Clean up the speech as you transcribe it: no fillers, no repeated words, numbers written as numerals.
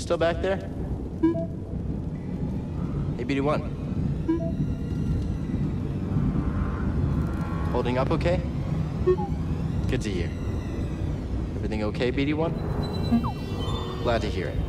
still back there? Hey, BD1. Holding up okay? Good to hear. Everything okay, BD1? Glad to hear it.